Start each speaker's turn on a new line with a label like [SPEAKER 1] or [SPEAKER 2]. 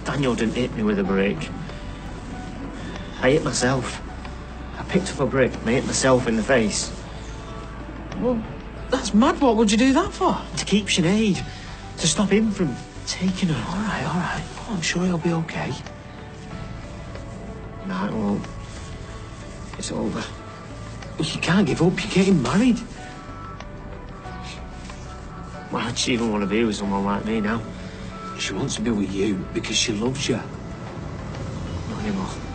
[SPEAKER 1] Daniel didn't hit me with a brick. I hit myself. I picked up a brick and I hit myself in the face.
[SPEAKER 2] Well, that's mad. What would you do that for?
[SPEAKER 1] To keep Sinead. To stop him from taking her.
[SPEAKER 2] All right. Oh, I'm sure he'll be okay.
[SPEAKER 1] No, it won't. It's over.
[SPEAKER 2] You can't give up. You're getting married.
[SPEAKER 1] Why would she even want to be with someone like me now?
[SPEAKER 2] She wants to be with you because she loves you.
[SPEAKER 1] Not anymore.